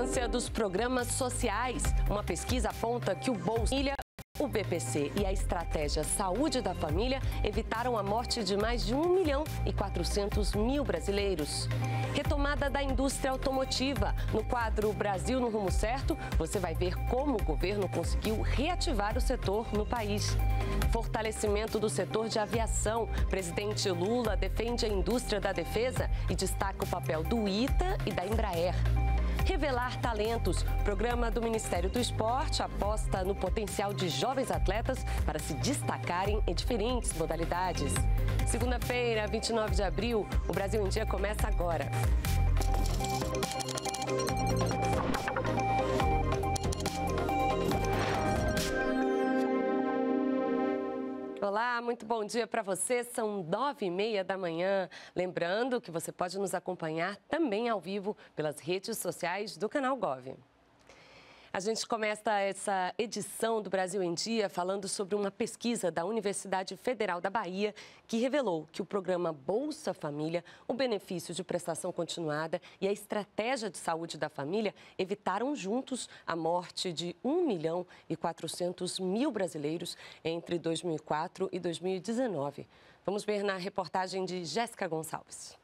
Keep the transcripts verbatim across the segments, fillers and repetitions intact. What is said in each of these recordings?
importância dos programas sociais. Uma pesquisa aponta que o Bolsa Família, o B P C e a estratégia Saúde da Família evitaram a morte de mais de um milhão e quatrocentos mil brasileiros. Retomada da indústria automotiva. No quadro Brasil no Rumo Certo, você vai ver como o governo conseguiu reativar o setor no país. Fortalecimento do setor de aviação. Presidente Lula defende a indústria da defesa e destaca o papel do ITA e da Embraer. Revelar talentos. Programa do Ministério do Esporte aposta no potencial de jovens atletas para se destacarem em diferentes modalidades. Segunda-feira, vinte e nove de abril, o Brasil em Dia começa agora. Olá, muito bom dia para você. São nove e meia da manhã. Lembrando que você pode nos acompanhar também ao vivo pelas redes sociais do Canal Gov. A gente começa essa edição do Brasil em Dia falando sobre uma pesquisa da Universidade Federal da Bahia que revelou que o programa Bolsa Família, o benefício de prestação continuada e a estratégia de saúde da família evitaram juntos a morte de um milhão e quatrocentos mil brasileiros entre dois mil e quatro e dois mil e dezenove. Vamos ver na reportagem de Jéssica Gonçalves.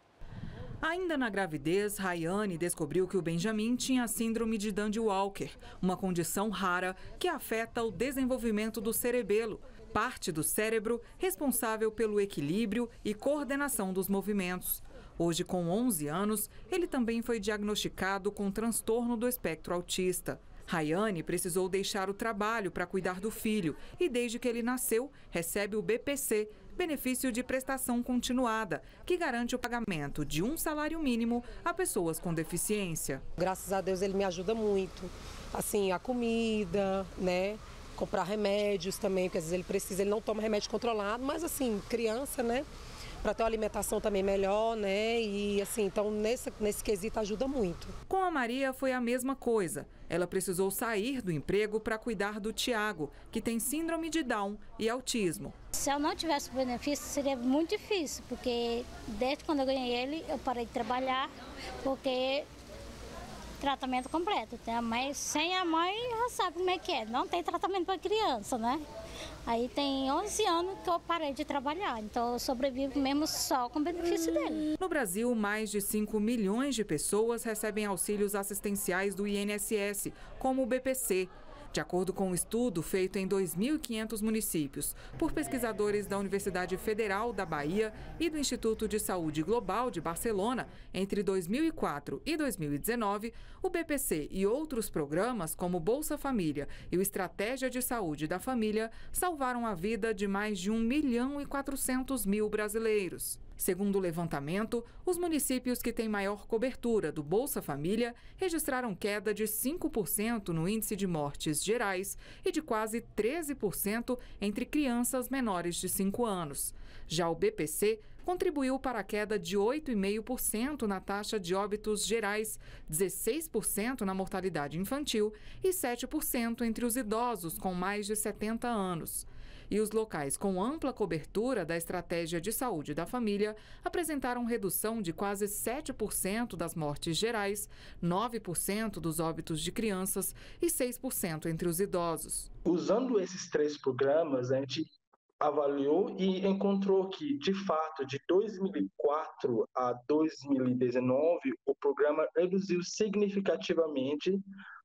Ainda na gravidez, Rayane descobriu que o Benjamin tinha a síndrome de Dandy-Walker, uma condição rara que afeta o desenvolvimento do cerebelo, parte do cérebro responsável pelo equilíbrio e coordenação dos movimentos. Hoje, com onze anos, ele também foi diagnosticado com transtorno do espectro autista. Rayane precisou deixar o trabalho para cuidar do filho e, desde que ele nasceu, recebe o B P C, benefício de prestação continuada, que garante o pagamento de um salário mínimo a pessoas com deficiência. Graças a Deus ele me ajuda muito, assim, a comida, né, comprar remédios também, porque às vezes ele precisa, ele não toma remédio controlado, mas assim, criança, né, para ter uma alimentação também melhor, né, e assim, então nesse, nesse quesito ajuda muito. Com a Maria foi a mesma coisa. Ela precisou sair do emprego para cuidar do Tiago, que tem síndrome de Down e autismo. Se eu não tivesse o benefício, seria muito difícil, porque desde quando eu ganhei ele, eu parei de trabalhar, porque tratamento completo, mas sem a mãe já sabe como é que é, não tem tratamento para criança, né? Aí tem onze anos que eu parei de trabalhar, então eu sobrevivo mesmo só com o benefício dele. No Brasil, mais de cinco milhões de pessoas recebem auxílios assistenciais do I N S S, como o B P C. De acordo com um estudo feito em dois mil e quinhentos municípios por pesquisadores da Universidade Federal da Bahia e do Instituto de Saúde Global de Barcelona, entre dois mil e quatro e dois mil e dezenove, o B P C e outros programas como Bolsa Família e o Estratégia de Saúde da Família salvaram a vida de mais de um milhão e quatrocentos mil brasileiros. Segundo o levantamento, os municípios que têm maior cobertura do Bolsa Família registraram queda de cinco por cento no índice de mortes gerais e de quase treze por cento entre crianças menores de cinco anos. Já o B P C contribuiu para a queda de oito vírgula cinco por cento na taxa de óbitos gerais, dezesseis por cento na mortalidade infantil e sete por cento entre os idosos com mais de setenta anos. E os locais com ampla cobertura da estratégia de saúde da família apresentaram redução de quase sete por cento das mortes gerais, nove por cento dos óbitos de crianças e seis por cento entre os idosos. Usando esses três programas, a gente avaliou e encontrou que, de fato, de dois mil e quatro a dois mil e dezenove, o programa reduziu significativamente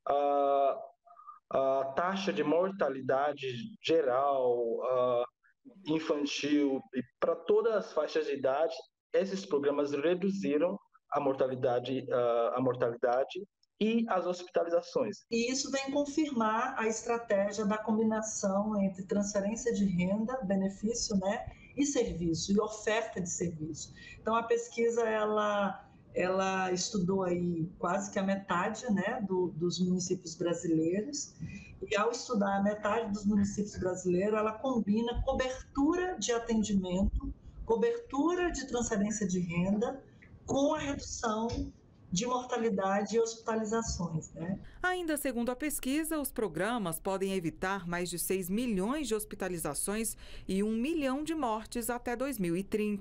a a taxa de mortalidade geral, uh, infantil, e para todas as faixas de idade, esses programas reduziram a mortalidade, uh, a mortalidade e as hospitalizações. E isso vem confirmar a estratégia da combinação entre transferência de renda, benefício, né, e serviço, e oferta de serviço. Então, a pesquisa, ela... Ela estudou aí quase que a metade, né, do, dos municípios brasileiros, e ao estudar a metade dos municípios brasileiros, ela combina cobertura de atendimento, cobertura de transferência de renda, com a redução de mortalidade e hospitalizações, né? Ainda segundo a pesquisa, os programas podem evitar mais de seis milhões de hospitalizações e um milhão de mortes até dois mil e trinta.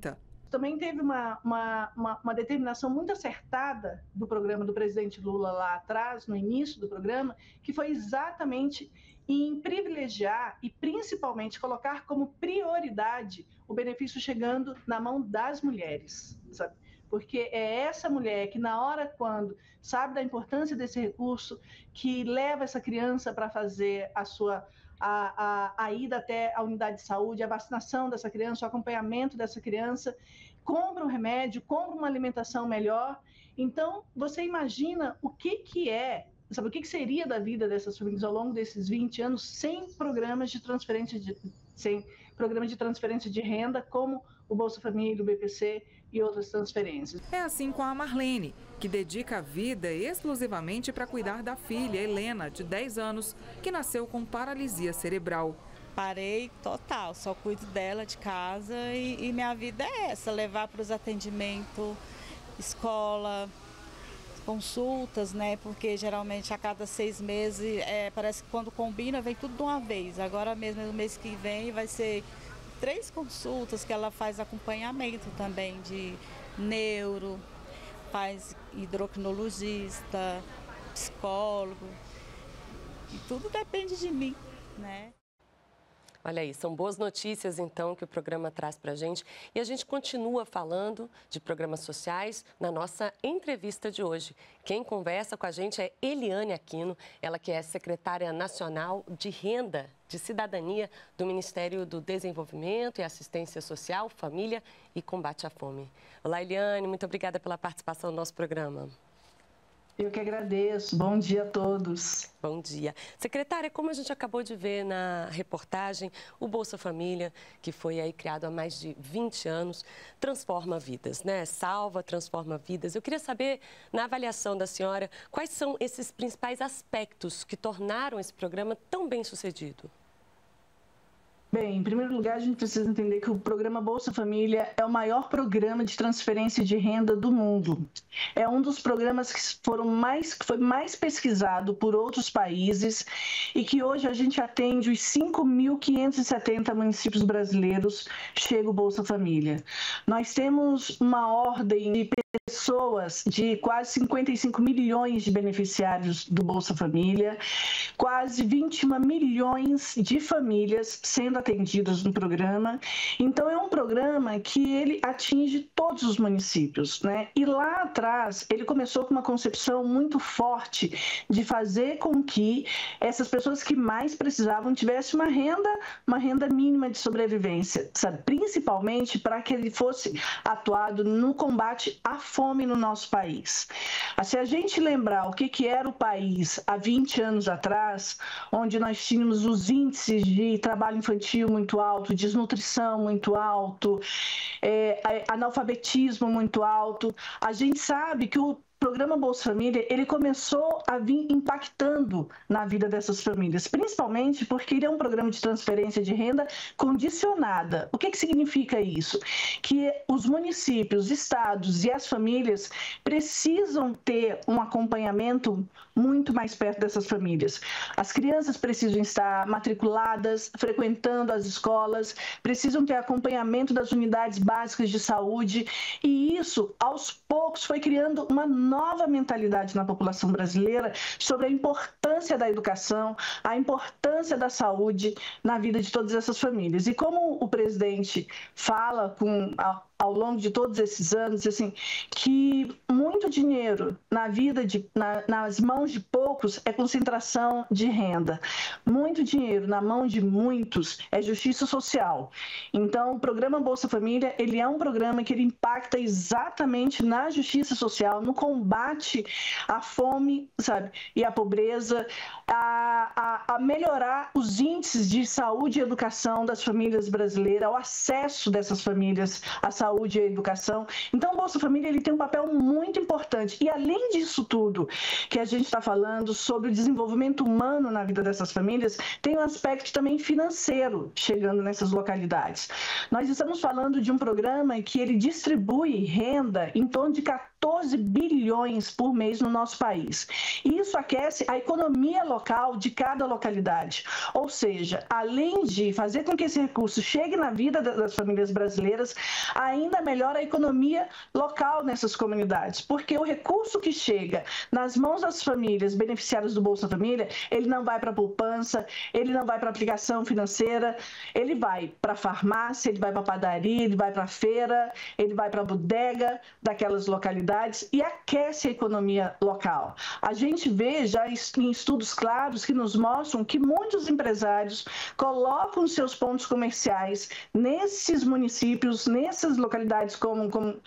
Também teve uma, uma, uma, uma determinação muito acertada do programa do presidente Lula lá atrás, no início do programa, que foi exatamente em privilegiar e principalmente colocar como prioridade o benefício chegando na mão das mulheres, sabe? Porque é essa mulher que na hora quando sabe da importância desse recurso, que leva essa criança para fazer a sua a, a, a ida até a unidade de saúde, a vacinação dessa criança, o acompanhamento dessa criança, compra um remédio, compra uma alimentação melhor. Então, você imagina o que, que é, sabe, o que, que seria da vida dessas famílias ao longo desses vinte anos sem programas de transferência de, sem programas de transferência de renda, como o Bolsa Família, o B P C e outras transferências. É assim com a Marlene, que dedica a vida exclusivamente para cuidar da filha, Helena, de dez anos, que nasceu com paralisia cerebral. Parei total, só cuido dela de casa e, e minha vida é essa, levar para os atendimentos, escola, consultas, né? Porque geralmente a cada seis meses, é, parece que quando combina vem tudo de uma vez. Agora mesmo, no mês que vem, vai ser três consultas que ela faz acompanhamento também de neuro, faz endocrinologista, psicólogo, e tudo depende de mim, né? Olha aí, são boas notícias, então, que o programa traz para a gente. E a gente continua falando de programas sociais na nossa entrevista de hoje. Quem conversa com a gente é Eliane Aquino, ela que é secretária nacional de Renda de Cidadania do Ministério do Desenvolvimento e Assistência Social, Família e Combate à Fome. Olá, Eliane, muito obrigada pela participação no nosso programa. Eu que agradeço. Bom dia a todos. Bom dia. Secretária, como a gente acabou de ver na reportagem, o Bolsa Família, que foi aí criado há mais de vinte anos, transforma vidas, né? Salva, transforma vidas. Eu queria saber, na avaliação da senhora, quais são esses principais aspectos que tornaram esse programa tão bem sucedido? Bem, em primeiro lugar, a gente precisa entender que o programa Bolsa Família é o maior programa de transferência de renda do mundo. É um dos programas que foram mais, que foi mais pesquisado por outros países e que hoje a gente atende os cinco mil quinhentos e setenta municípios brasileiros, chega o Bolsa Família. Nós temos uma ordem de pessoas, de quase cinquenta e cinco milhões de beneficiários do Bolsa Família, quase vinte e um milhões de famílias sendo atendidas no programa. Então, é um programa que ele atinge todos os municípios, né? E lá atrás, ele começou com uma concepção muito forte de fazer com que essas pessoas que mais precisavam tivessem uma renda, uma renda mínima de sobrevivência, sabe? Principalmente para que ele fosse atuado no combate à fome no nosso país. Se a gente lembrar o que, que era o país há vinte anos atrás, onde nós tínhamos os índices de trabalho infantil muito alto, desnutrição muito alto, é, analfabetismo muito alto, a gente sabe que o programa Bolsa Família, ele começou a vir impactando na vida dessas famílias, principalmente porque ele é um programa de transferência de renda condicionada. O que, que significa isso? Que os municípios, estados e as famílias precisam ter um acompanhamento muito mais perto dessas famílias. As crianças precisam estar matriculadas, frequentando as escolas, precisam ter acompanhamento das unidades básicas de saúde, e isso, aos poucos, foi criando uma nova mentalidade na população brasileira sobre a importância da educação, a importância da saúde na vida de todas essas famílias. E como o presidente fala com, ao longo de todos esses anos, assim, que muito dinheiro na vida de, na, nas mãos de poucos é concentração de renda. Muito dinheiro na mão de muitos é justiça social. Então, o programa Bolsa Família, ele é um programa que ele impacta exatamente na justiça social, no combate à fome, sabe, e à pobreza, a, a, a melhorar os índices de saúde e educação das famílias brasileiras, ao acesso dessas famílias à saúde e à educação. Então, o Bolsa Família, ele tem um papel muito importante. E além disso tudo que a gente está falando sobre o desenvolvimento humano na vida dessas famílias, tem um aspecto também financeiro chegando nessas localidades. Nós estamos falando de um programa que ele distribui renda em torno de quatorze quatorze bilhões por mês no nosso país. E isso aquece a economia local de cada localidade. Ou seja, além de fazer com que esse recurso chegue na vida das famílias brasileiras, ainda melhora a economia local nessas comunidades, porque o recurso que chega nas mãos das famílias beneficiárias do Bolsa Família, ele não vai para a poupança, ele não vai para a aplicação financeira, ele vai para a farmácia, ele vai para a padaria, ele vai para a feira, ele vai para a bodega daquelas localidades e aquece a economia local. A gente vê já em estudos claros que nos mostram que muitos empresários colocam seus pontos comerciais nesses municípios, nessas localidades como, como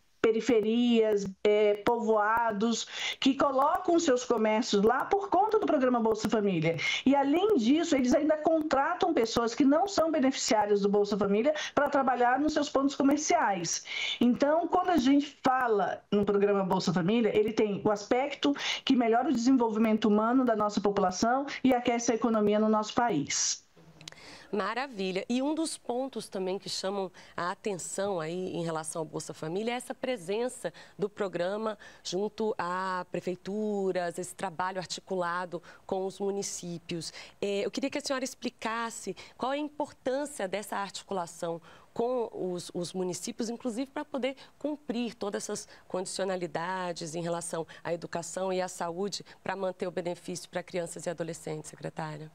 periferias, é, povoados, que colocam seus comércios lá por conta do programa Bolsa Família. E, além disso, eles ainda contratam pessoas que não são beneficiárias do Bolsa Família para trabalhar nos seus pontos comerciais. Então, quando a gente fala no programa Bolsa Família, ele tem o aspecto que melhora o desenvolvimento humano da nossa população e aquece a economia no nosso país. Maravilha. E um dos pontos também que chamam a atenção aí em relação ao Bolsa Família é essa presença do programa junto a prefeituras, esse trabalho articulado com os municípios. Eu queria que a senhora explicasse qual é a importância dessa articulação com os, os municípios, inclusive para poder cumprir todas essas condicionalidades em relação à educação e à saúde para manter o benefício para crianças e adolescentes, secretária.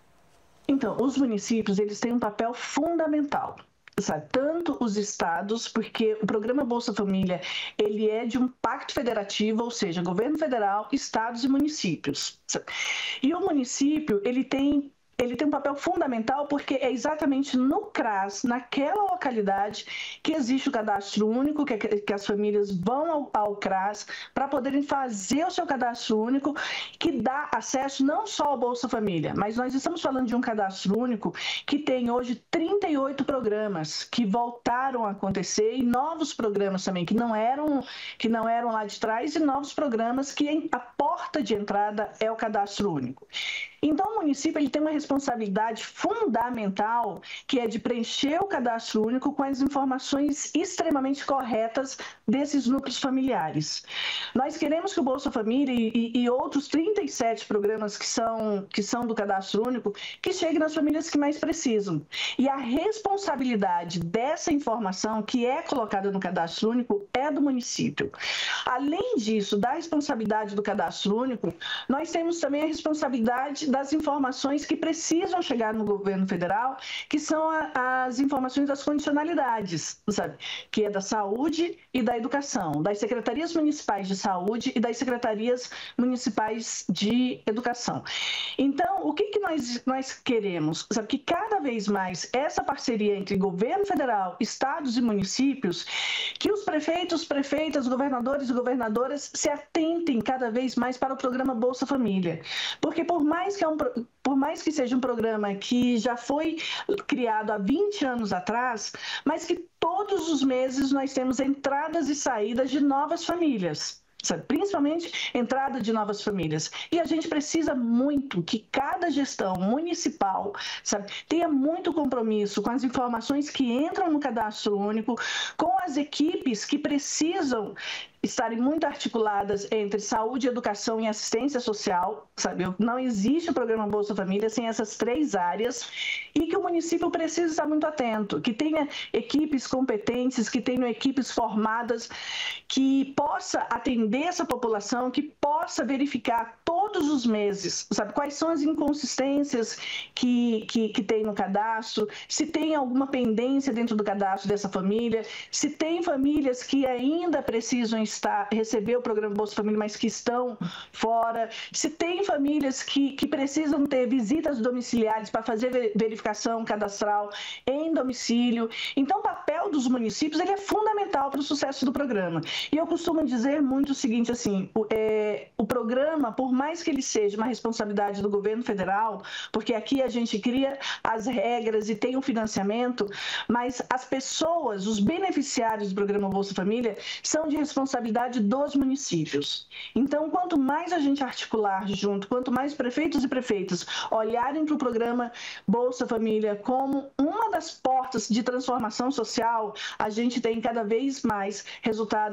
Então, os municípios, eles têm um papel fundamental, sabe? Tanto os estados, porque o programa Bolsa Família, ele é de um pacto federativo, ou seja, governo federal, estados e municípios. Sabe? E o município, ele tem... Ele tem um papel fundamental porque é exatamente no CRAS, naquela localidade, que existe o cadastro único, que, que as famílias vão ao, ao CRAS para poderem fazer o seu cadastro único, que dá acesso não só ao Bolsa Família, mas nós estamos falando de um cadastro único que tem hoje trinta e oito programas que voltaram a acontecer e novos programas também, que não eram, que não eram lá de trás, e novos programas que a porta de entrada é o cadastro único. Então, o município ele tem uma responsabilidade fundamental, que é de preencher o cadastro único com as informações extremamente corretas desses núcleos familiares. Nós queremos que o Bolsa Família e, e outros trinta e sete programas que são, que são do cadastro único, que cheguem nas famílias que mais precisam. E a responsabilidade dessa informação que é colocada no cadastro único é do município. Além disso, da responsabilidade do cadastro único, nós temos também a responsabilidade das informações que precisam chegar no governo federal, que são a, as informações das condicionalidades, sabe? Que é da saúde e da educação, das secretarias municipais de saúde e das secretarias municipais de educação. Então, o que, que nós, nós queremos? Sabe? Que cada vez mais essa parceria entre governo federal, estados e municípios, que os prefeitos, prefeitas, governadores e governadoras se atentem cada vez mais para o programa Bolsa Família. Porque por mais que é um, por mais que seja um programa que já foi criado há vinte anos atrás, mas que todos os meses nós temos entradas e saídas de novas famílias, sabe? Principalmente entrada de novas famílias. E a gente precisa muito que cada gestão municipal, sabe, tenha muito compromisso com as informações que entram no cadastro único, com as equipes que precisam estarem muito articuladas entre saúde, educação e assistência social, sabe? Não existe o programa Bolsa Família sem essas três áreas, e que o município precisa estar muito atento, que tenha equipes competentes, que tenham equipes formadas, que possa atender essa população, que possa verificar todos os meses, sabe? Quais são as inconsistências que, que, que tem no cadastro, se tem alguma pendência dentro do cadastro dessa família, se tem famílias que ainda precisam Está, receber o programa Bolsa Família, mas que estão fora, se tem famílias que, que precisam ter visitas domiciliares para fazer verificação cadastral em domicílio. Então, o papel dos municípios ele é fundamental para o sucesso do programa. E eu costumo dizer muito o seguinte, assim, o, é, o programa, por mais que ele seja uma responsabilidade do governo federal, porque aqui a gente cria as regras e tem o financiamento, mas as pessoas, os beneficiários do programa Bolsa Família, são de responsabilidade dos municípios. Então, quanto mais a gente articular junto, quanto mais prefeitos e prefeitas olharem para o programa Bolsa Família como uma das portas de transformação social, a gente tem cada vez mais resultados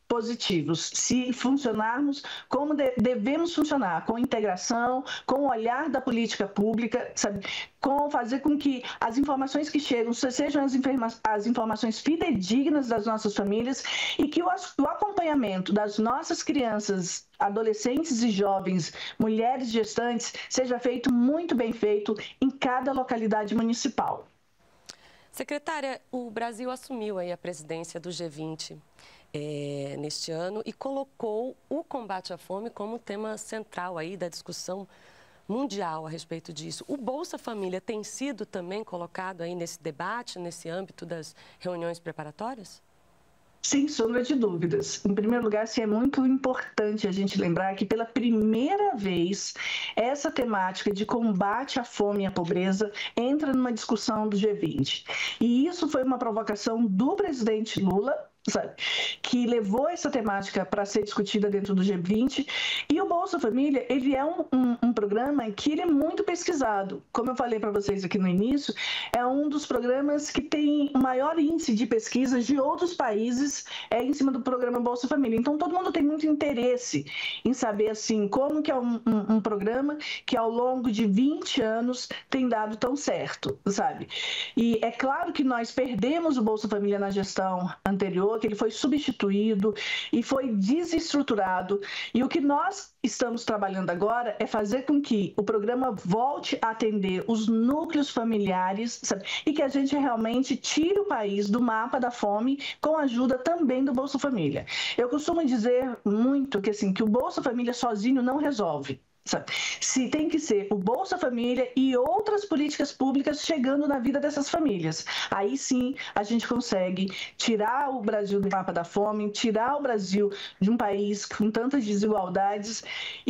positivos, se funcionarmos como de, devemos funcionar, com integração, com o olhar da política pública, sabe? Com fazer com que as informações que chegam sejam as, informa as informações fidedignas das nossas famílias e que o, o acompanhamento das nossas crianças, adolescentes e jovens, mulheres gestantes, seja feito muito bem feito em cada localidade municipal. Secretária, o Brasil assumiu aí a presidência do G vinte é, neste ano e colocou o combate à fome como tema central aí da discussão mundial a respeito disso. O Bolsa Família tem sido também colocado aí nesse debate, nesse âmbito das reuniões preparatórias? Sem sombra de dúvidas. Em primeiro lugar, sim, é muito importante a gente lembrar que pela primeira vez essa temática de combate à fome e à pobreza entra numa discussão do G vinte. E isso foi uma provocação do presidente Lula, sabe, que levou essa temática para ser discutida dentro do G vinte. E o Bolsa Família, ele é um, um, um programa que ele é muito pesquisado. Como eu falei para vocês aqui no início, é um dos programas que tem o maior índice de pesquisas de outros países é, em cima do programa Bolsa Família. Então, todo mundo tem muito interesse em saber, assim, como que é um, um, um programa que ao longo de vinte anos tem dado tão certo, sabe? E é claro que nós perdemos o Bolsa Família na gestão anterior, que ele foi substituído e foi desestruturado. E o que nós estamos trabalhando agora é fazer com que o programa volte a atender os núcleos familiares, sabe? E que a gente realmente tire o país do mapa da fome com a ajuda também do Bolsa Família. Eu costumo dizer muito que, assim, que o Bolsa Família sozinho não resolve. Se tem que ser o Bolsa Família e outras políticas públicas chegando na vida dessas famílias. Aí sim a gente consegue tirar o Brasil do mapa da fome, tirar o Brasil de um país com tantas desigualdades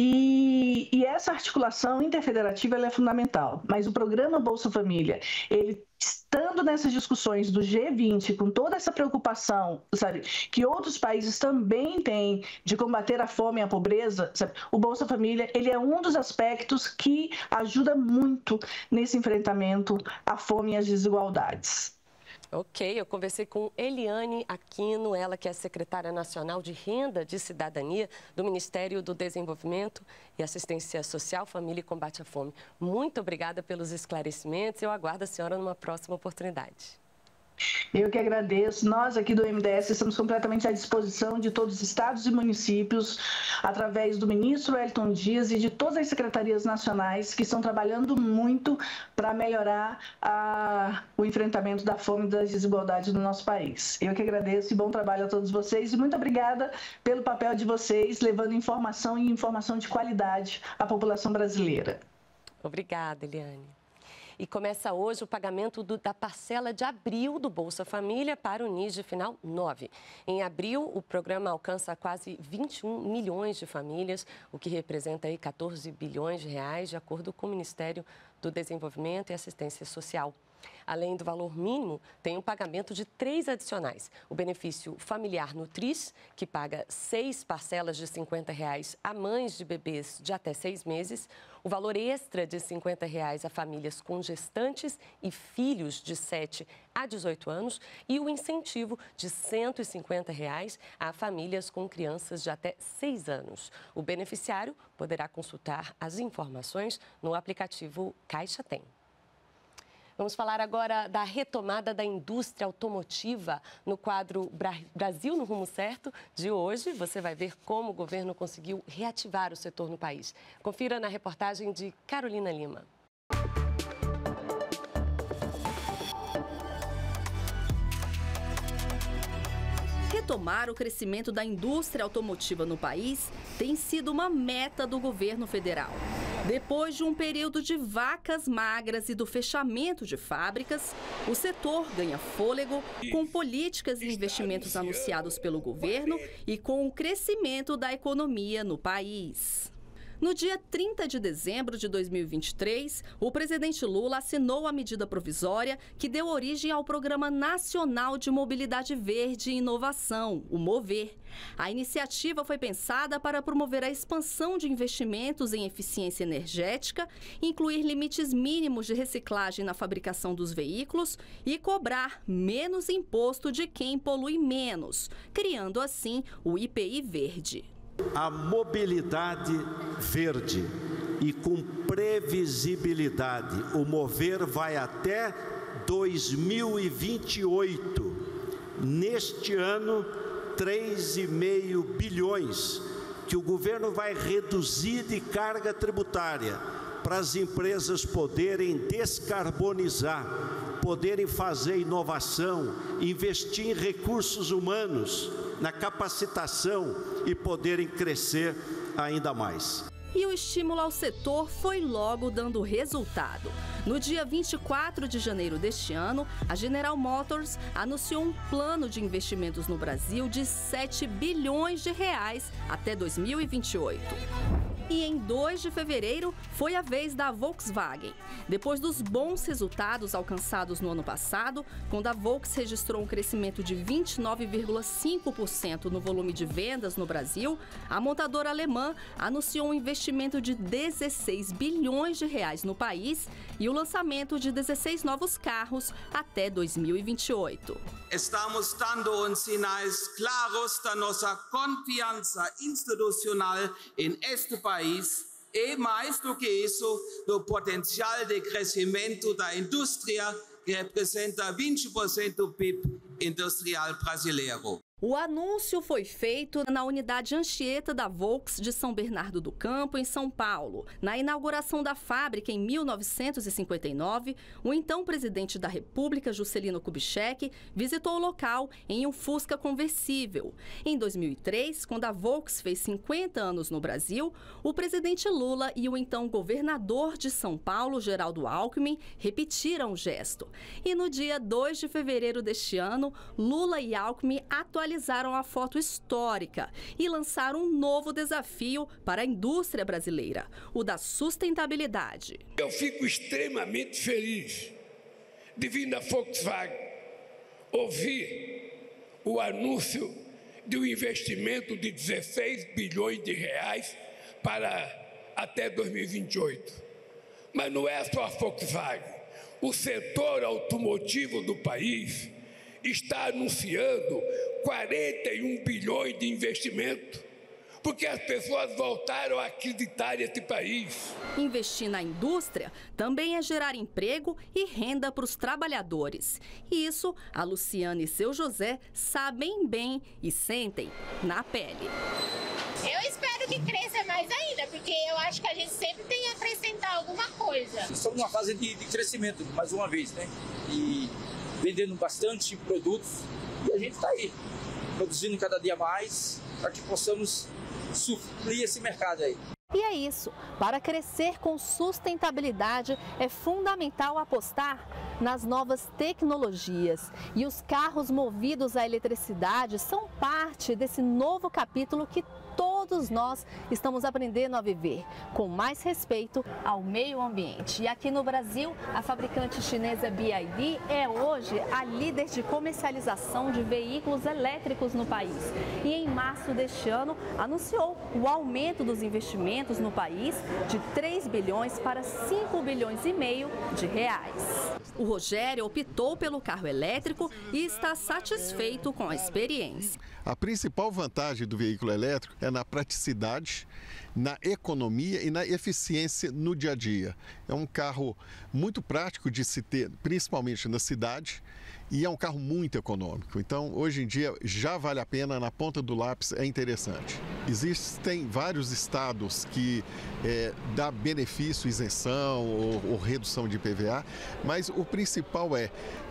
e, e essa articulação interfederativa ela é fundamental. Mas o programa Bolsa Família, ele estando nessas discussões do G vinte, com toda essa preocupação, sabe, que outros países também têm de combater a fome e a pobreza, sabe, o Bolsa Família ele é um dos aspectos que ajuda muito nesse enfrentamento à fome e às desigualdades. Ok, eu conversei com Eliane Aquino, ela que é secretária nacional de Renda de Cidadania do Ministério do Desenvolvimento e Assistência Social, Família e Combate à Fome. Muito obrigada pelos esclarecimentos, eu aguardo a senhora numa próxima oportunidade. Eu que agradeço. Nós aqui do M D S estamos completamente à disposição de todos os estados e municípios, através do ministro Wellington Dias e de todas as secretarias nacionais que estão trabalhando muito para melhorar a, o enfrentamento da fome e das desigualdades no nosso país. Eu que agradeço e bom trabalho a todos vocês. E muito obrigada pelo papel de vocês, levando informação e informação de qualidade à população brasileira. Obrigada, Eliane. E começa hoje o pagamento do, da parcela de abril do Bolsa Família para o N I J Final nove. Em abril, o programa alcança quase vinte e um milhões de famílias, o que representa aí quatorze bilhões de reais, de acordo com o Ministério do Desenvolvimento e Assistência Social. Além do valor mínimo, tem o pagamento de três adicionais. O benefício familiar Nutris, que paga seis parcelas de cinquenta reais a mães de bebês de até seis meses. O valor extra de cinquenta reais a famílias com gestantes e filhos de sete a dezoito anos. E o incentivo de cento e cinquenta reais a famílias com crianças de até seis anos. O beneficiário poderá consultar as informações no aplicativo Caixa Tem. Vamos falar agora da retomada da indústria automotiva no quadro Brasil no Rumo Certo de hoje. Você vai ver como o governo conseguiu reativar o setor no país. Confira na reportagem de Carolina Lima. Retomar o crescimento da indústria automotiva no país tem sido uma meta do governo federal. Depois de um período de vacas magras e do fechamento de fábricas, o setor ganha fôlego com políticas e investimentos anunciados pelo governo e com o crescimento da economia no país. No dia trinta de dezembro de dois mil e vinte e três, o presidente Lula assinou a medida provisória que deu origem ao Programa Nacional de Mobilidade Verde e Inovação, o MOVER. A iniciativa foi pensada para promover a expansão de investimentos em eficiência energética, incluir limites mínimos de reciclagem na fabricação dos veículos e cobrar menos imposto de quem polui menos, criando assim o I P I verde. A mobilidade verde e com previsibilidade. O MOVER vai até dois mil e vinte e oito. Neste ano, três vírgula cinco bilhões que o governo vai reduzir de carga tributária para as empresas poderem descarbonizar, poderem fazer inovação, investir em recursos humanos, na capacitação e poderem crescer ainda mais. E o estímulo ao setor foi logo dando resultado. No dia vinte e quatro de janeiro deste ano, a General Motors anunciou um plano de investimentos no Brasil de sete bilhões de reais até dois mil e vinte e oito. E em dois de fevereiro foi a vez da Volkswagen. Depois dos bons resultados alcançados no ano passado, quando a Volks registrou um crescimento de vinte e nove vírgula cinco por cento no volume de vendas no Brasil, a montadora alemã anunciou um investimento de dezesseis bilhões de reais no país e o lançamento de dezesseis novos carros até dois mil e vinte e oito. Estamos dando uns sinais claros da nossa confiança institucional em este país. E mais do que isso, do potencial de crescimento da indústria, que representa vinte por cento do P I B industrial brasileiro. O anúncio foi feito na unidade Anchieta da Volks de São Bernardo do Campo, em São Paulo. Na inauguração da fábrica em mil novecentos e cinquenta e nove, o então presidente da República, Juscelino Kubitschek, visitou o local em um Fusca conversível. Em dois mil e três, quando a Volks fez cinquenta anos no Brasil, o presidente Lula e o então governador de São Paulo, Geraldo Alckmin, repetiram o gesto. E no dia dois de fevereiro deste ano, Lula e Alckmin atualizaram Realizaram a foto histórica e lançaram um novo desafio para a indústria brasileira, o da sustentabilidade. Eu fico extremamente feliz de vir da Volkswagen ouvir o anúncio de um investimento de dezesseis bilhões de reais para até dois mil e vinte e oito. Mas não é só a Volkswagen. O setor automotivo do país está anunciando quarenta e um bilhões de investimento, porque as pessoas voltaram a acreditar nesse país. Investir na indústria também é gerar emprego e renda para os trabalhadores. E isso a Luciana e seu José sabem bem e sentem na pele. Eu espero que cresça mais ainda, porque eu acho que a gente sempre tem que acrescentar alguma coisa. Estamos numa fase de, de crescimento, mais uma vez, né? E vendendo bastante produtos, e a gente está aí, produzindo cada dia mais, para que possamos suprir esse mercado aí. E é isso, para crescer com sustentabilidade é fundamental apostar nas novas tecnologias. E os carros movidos à eletricidade são parte desse novo capítulo que todos nós estamos aprendendo a viver, com mais respeito ao meio ambiente. E aqui no Brasil, a fabricante chinesa B Y D é hoje a líder de comercialização de veículos elétricos no país. E em março deste ano, anunciou o aumento dos investimentos no país de três bilhões para cinco bilhões e meio de reais. O Rogério optou pelo carro elétrico e está satisfeito com a experiência. A principal vantagem do veículo elétrico é na praticidade, na economia e na eficiência no dia a dia. É um carro muito prático de se ter, principalmente na cidade, e é um carro muito econômico. Então, hoje em dia, já vale a pena, na ponta do lápis, é interessante. Existem vários estados que é, dá benefício, isenção ou, ou redução de I P V A, mas o principal é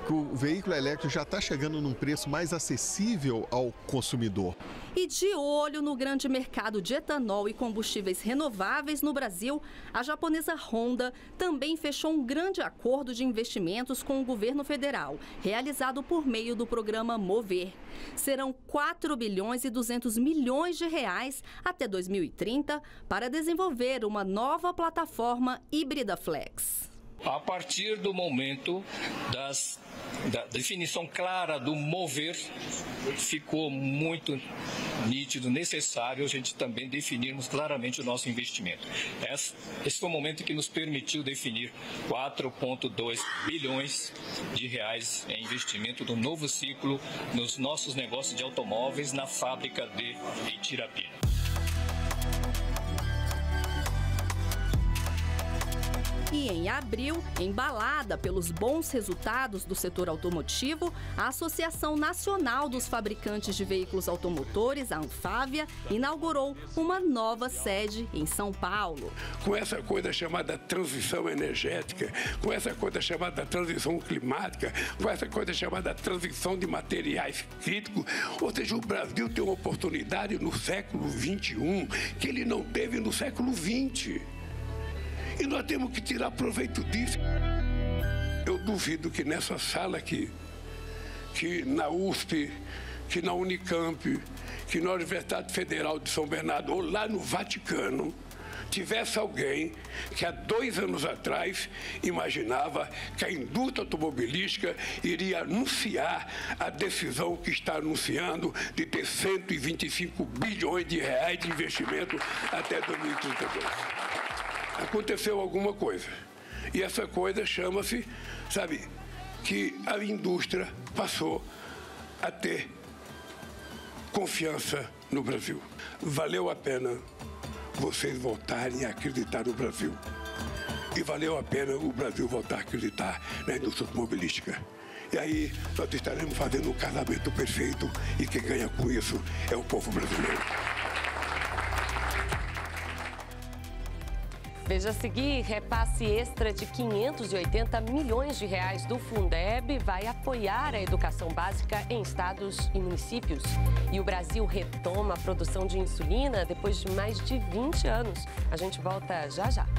que o veículo elétrico já está chegando num preço mais acessível ao consumidor. E de olho no grande mercado de etanol e combustíveis renováveis no Brasil, a japonesa Honda também fechou um grande acordo de investimentos com o governo federal, realizado por meio do programa Mover. Serão quatro bilhões e duzentos milhões de reais até dois mil e trinta para desenvolver uma nova plataforma híbrida flex. A partir do momento das, da definição clara do mover, ficou muito nítido, necessário a gente também definirmos claramente o nosso investimento. Esse, esse foi o momento que nos permitiu definir quatro vírgula dois bilhões de reais em investimento do novo ciclo nos nossos negócios de automóveis na fábrica de Itirapina. E em abril, embalada pelos bons resultados do setor automotivo, a Associação Nacional dos Fabricantes de Veículos Automotores, a Anfávia, inaugurou uma nova sede em São Paulo. Com essa coisa chamada transição energética, com essa coisa chamada transição climática, com essa coisa chamada transição de materiais críticos, ou seja, o Brasil tem uma oportunidade no século vinte e um que ele não teve no século vinte. E nós temos que tirar proveito disso. Eu duvido que nessa sala aqui, que na U S P, que na Unicamp, que na Universidade Federal de São Bernardo, ou lá no Vaticano, tivesse alguém que há dois anos atrás imaginava que a indústria automobilística iria anunciar a decisão que está anunciando de ter cento e vinte e cinco bilhões de reais de investimento até dois mil e trinta e dois. Aconteceu alguma coisa. E essa coisa chama-se, sabe, que a indústria passou a ter confiança no Brasil. Valeu a pena vocês voltarem a acreditar no Brasil. E valeu a pena o Brasil voltar a acreditar na indústria automobilística. E aí nós estaremos fazendo um casamento perfeito e quem ganha com isso é o povo brasileiro. Veja a seguir, repasse extra de quinhentos e oitenta milhões de reais do Fundeb vai apoiar a educação básica em estados e municípios. E o Brasil retoma a produção de insulina depois de mais de vinte anos. A gente volta já já.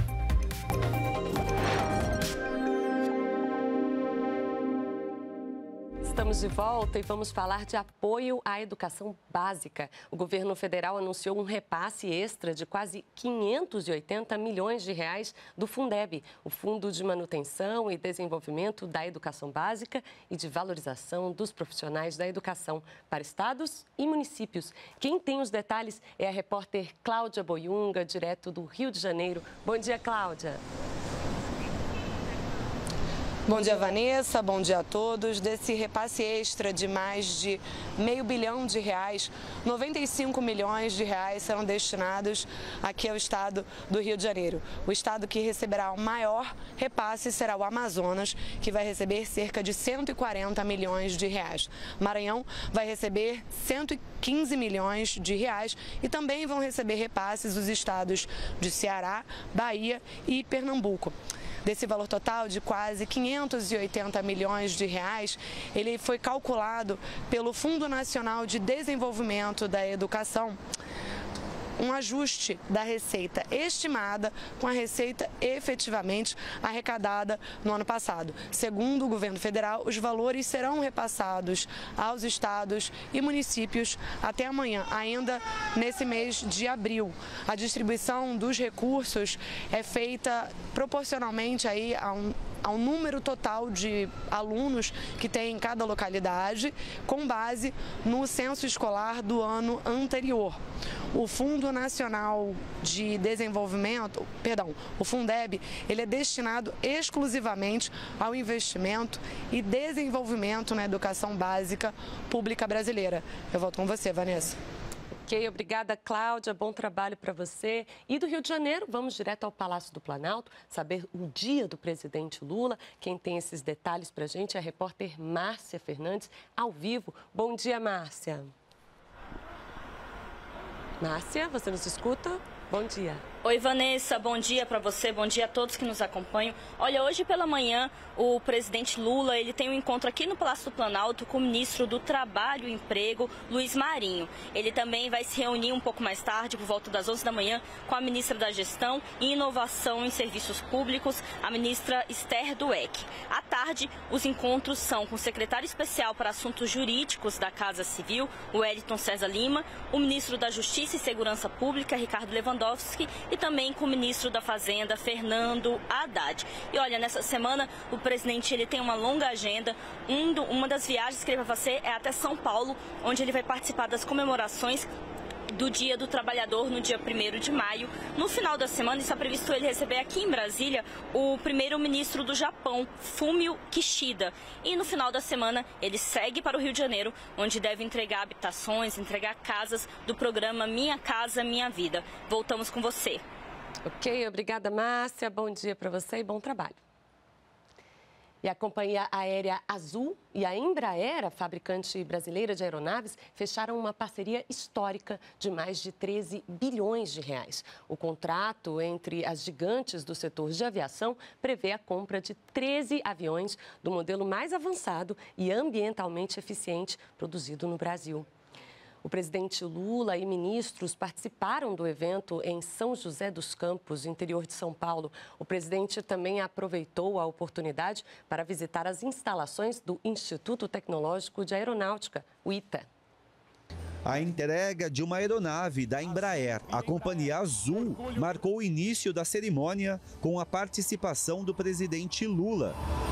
Estamos de volta e vamos falar de apoio à educação básica. O governo federal anunciou um repasse extra de quase quinhentos e oitenta milhões de reais do Fundeb, o Fundo de Manutenção e Desenvolvimento da Educação Básica e de Valorização dos Profissionais da Educação, para estados e municípios. Quem tem os detalhes é a repórter Cláudia Boiunga, direto do Rio de Janeiro. Bom dia, Cláudia. Bom dia, Vanessa. Bom dia a todos. Desse repasse extra de mais de meio bilhão de reais, noventa e cinco milhões de reais serão destinados aqui ao estado do Rio de Janeiro. O estado que receberá o maior repasse será o Amazonas, que vai receber cerca de cento e quarenta milhões de reais. Maranhão vai receber cento e quinze milhões de reais e também vão receber repasses os estados de Ceará, Bahia e Pernambuco. Desse valor total de quase quinhentos e oitenta milhões de reais, ele foi calculado pelo Fundo Nacional de Desenvolvimento da Educação, um ajuste da receita estimada com a receita efetivamente arrecadada no ano passado. Segundo o governo federal, os valores serão repassados aos estados e municípios até amanhã, ainda nesse mês de abril. A distribuição dos recursos é feita proporcionalmente aí a um ao número total de alunos que tem em cada localidade, com base no censo escolar do ano anterior. O Fundo Nacional de Desenvolvimento, perdão, o Fundeb, ele é destinado exclusivamente ao investimento e desenvolvimento na educação básica pública brasileira. Eu volto com você, Vanessa. Ok, obrigada, Cláudia. Bom trabalho para você. E do Rio de Janeiro, vamos direto ao Palácio do Planalto, saber o dia do presidente Lula. Quem tem esses detalhes para a gente é a repórter Márcia Fernandes, ao vivo. Bom dia, Márcia. Márcia, você nos escuta? Bom dia. Oi, Vanessa, bom dia para você, bom dia a todos que nos acompanham. Olha, hoje pela manhã, o presidente Lula, ele tem um encontro aqui no Palácio do Planalto com o ministro do Trabalho e Emprego, Luiz Marinho. Ele também vai se reunir um pouco mais tarde, por volta das onze da manhã, com a ministra da Gestão e Inovação em Serviços Públicos, a ministra Esther Dweck. À tarde, os encontros são com o secretário especial para assuntos jurídicos da Casa Civil, o Wellington César Lima, o ministro da Justiça e Segurança Pública, Ricardo Lewandowski, e também com o ministro da Fazenda, Fernando Haddad. E olha, nessa semana o presidente ele tem uma longa agenda. Um do, uma das viagens que ele vai fazer é até São Paulo, onde ele vai participar das comemorações do Dia do Trabalhador no dia primeiro de maio. No final da semana está previsto ele receber aqui em Brasília o primeiro-ministro do Japão, Fumio Kishida. E no final da semana ele segue para o Rio de Janeiro, onde deve entregar habitações, entregar casas do programa Minha Casa Minha Vida. Voltamos com você. Ok, obrigada, Márcia. Bom dia para você e bom trabalho. E a companhia aérea Azul e a Embraer, a fabricante brasileira de aeronaves, fecharam uma parceria histórica de mais de treze bilhões de reais. O contrato entre as gigantes do setor de aviação prevê a compra de treze aviões do modelo mais avançado e ambientalmente eficiente produzido no Brasil. O presidente Lula e ministros participaram do evento em São José dos Campos, interior de São Paulo. O presidente também aproveitou a oportunidade para visitar as instalações do Instituto Tecnológico de Aeronáutica, o ITA. A entrega de uma aeronave da Embraer, a Companhia Azul, marcou o início da cerimônia com a participação do presidente Lula.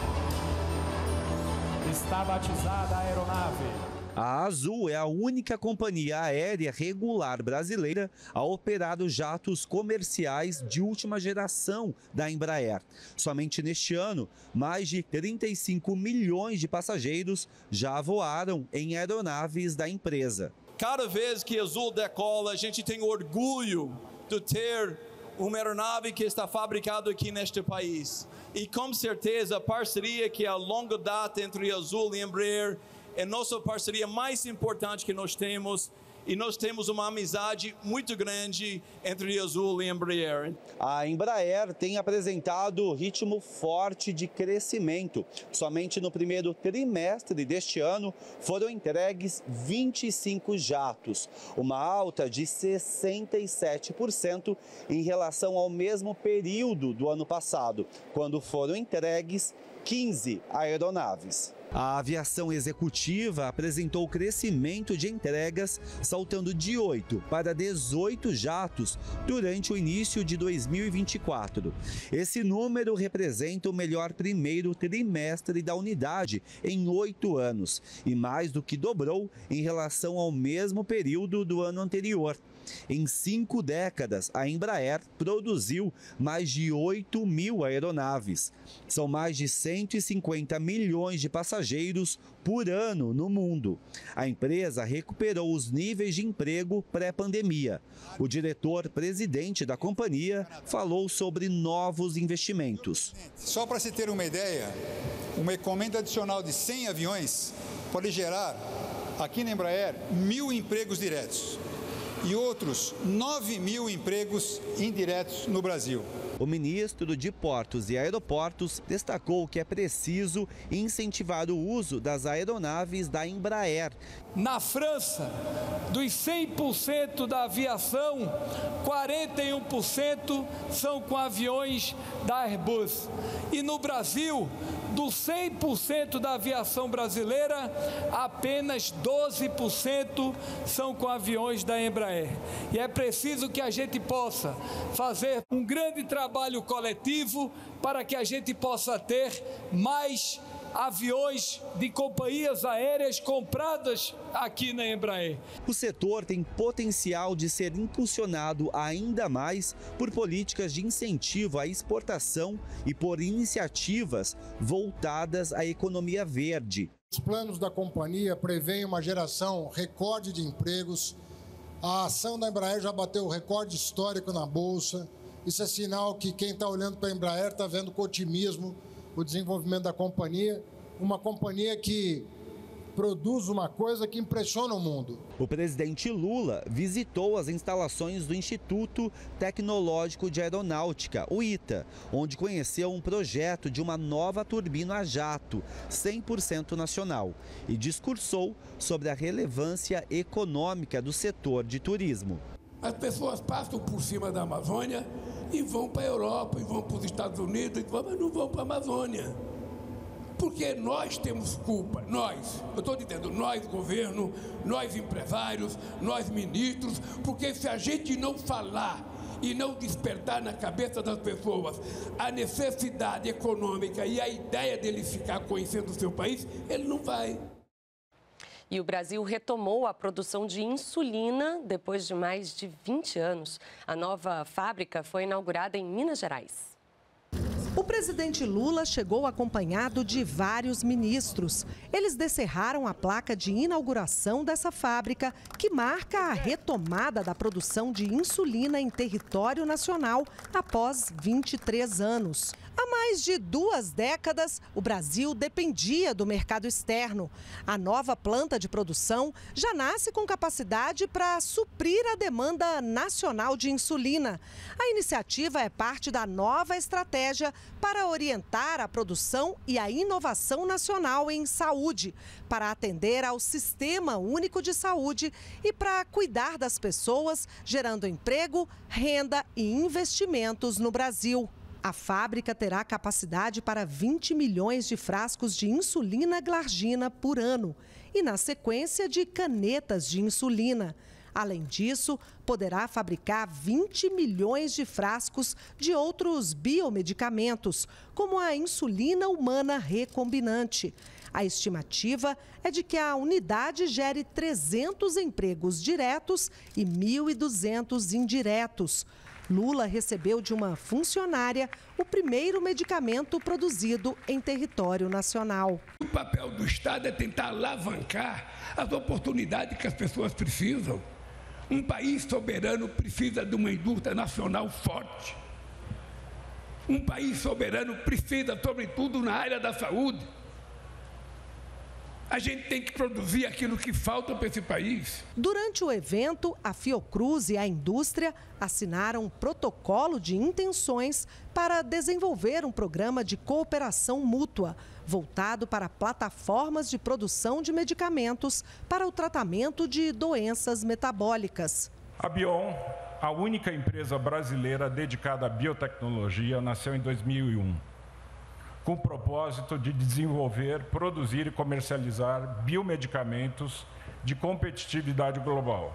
Está batizada a aeronave. A Azul é a única companhia aérea regular brasileira a operar os jatos comerciais de última geração da Embraer. Somente neste ano, mais de trinta e cinco milhões de passageiros já voaram em aeronaves da empresa. Cada vez que a Azul decola, a gente tem orgulho de ter uma aeronave que está fabricada aqui neste país. E com certeza a parceria que é a longa data entre a Azul e a Embraer é a nossa parceria mais importante que nós temos, e nós temos uma amizade muito grande entre a Azul e a Embraer. A Embraer tem apresentado ritmo forte de crescimento. Somente no primeiro trimestre deste ano foram entregues vinte e cinco jatos, uma alta de sessenta e sete por cento em relação ao mesmo período do ano passado, quando foram entregues quinze aeronaves. A aviação executiva apresentou crescimento de entregas, saltando de oito para dezoito jatos durante o início de dois mil e vinte e quatro. Esse número representa o melhor primeiro trimestre da unidade em oito anos e mais do que dobrou em relação ao mesmo período do ano anterior. Em cinco décadas, a Embraer produziu mais de oito mil aeronaves. São mais de cento e cinquenta milhões de passageiros por ano no mundo. A empresa recuperou os níveis de emprego pré-pandemia. O diretor-presidente da companhia falou sobre novos investimentos. Só para se ter uma ideia, uma encomenda adicional de cem aviões pode gerar, aqui na Embraer, mil empregos diretos e outros nove mil empregos indiretos no Brasil. O ministro de Portos e Aeroportos destacou que é preciso incentivar o uso das aeronaves da Embraer. Na França, dos cem por cento da aviação, quarenta e um por cento são com aviões da Airbus. E no Brasil, dos cem por cento da aviação brasileira, apenas doze por cento são com aviões da Embraer. E é preciso que a gente possa fazer um grande trabalho coletivo para que a gente possa ter mais aviões de companhias aéreas compradas aqui na Embraer. O setor tem potencial de ser impulsionado ainda mais por políticas de incentivo à exportação e por iniciativas voltadas à economia verde. Os planos da companhia prevêem uma geração recorde de empregos. A ação da Embraer já bateu o recorde histórico na Bolsa. Isso é sinal que quem está olhando para a Embraer está vendo com otimismo o desenvolvimento da companhia, uma companhia que produz uma coisa que impressiona o mundo. O presidente Lula visitou as instalações do Instituto Tecnológico de Aeronáutica, o ITA, onde conheceu um projeto de uma nova turbina a jato, cem por cento nacional, e discursou sobre a relevância econômica do setor de turismo. As pessoas passam por cima da Amazônia e vão para a Europa, e vão para os Estados Unidos, mas não vão para a Amazônia. Porque nós temos culpa, nós, eu estou dizendo, nós governo, nós empresários, nós ministros, porque se a gente não falar e não despertar na cabeça das pessoas a necessidade econômica e a ideia dele ficar conhecendo o seu país, ele não vai. E o Brasil retomou a produção de insulina depois de mais de vinte anos. A nova fábrica foi inaugurada em Minas Gerais. O presidente Lula chegou acompanhado de vários ministros. Eles descerraram a placa de inauguração dessa fábrica, que marca a retomada da produção de insulina em território nacional após vinte e três anos. Há mais de duas décadas, o Brasil dependia do mercado externo. A nova planta de produção já nasce com capacidade para suprir a demanda nacional de insulina. A iniciativa é parte da nova estratégia para orientar a produção e a inovação nacional em saúde, para atender ao Sistema Único de Saúde e para cuidar das pessoas, gerando emprego, renda e investimentos no Brasil. A fábrica terá capacidade para vinte milhões de frascos de insulina glargina por ano e, na sequência, de canetas de insulina. Além disso, poderá fabricar vinte milhões de frascos de outros biomedicamentos, como a insulina humana recombinante. A estimativa é de que a unidade gere trezentos empregos diretos e mil e duzentos indiretos. Lula recebeu de uma funcionária o primeiro medicamento produzido em território nacional. O papel do Estado é tentar alavancar as oportunidades que as pessoas precisam. Um país soberano precisa de uma indústria nacional forte. Um país soberano precisa, sobretudo, na área da saúde. A gente tem que produzir aquilo que falta para esse país. Durante o evento, a Fiocruz e a indústria assinaram um protocolo de intenções para desenvolver um programa de cooperação mútua, voltado para plataformas de produção de medicamentos para o tratamento de doenças metabólicas. A Bion, a única empresa brasileira dedicada à biotecnologia, nasceu em dois mil e um. Com o propósito de desenvolver, produzir e comercializar biomedicamentos de competitividade global.